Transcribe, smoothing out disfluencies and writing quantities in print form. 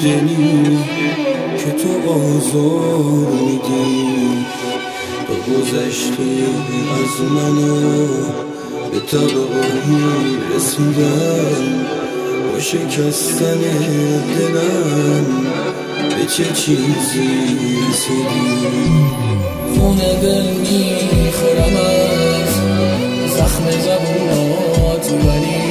دلی که تو آزار میدی، تو گذشتی از منو به تباهی رسیدن، با شکستن دلم به چه چیزی رسیدی. خونه دل میخورم از زخم زبونات، ولی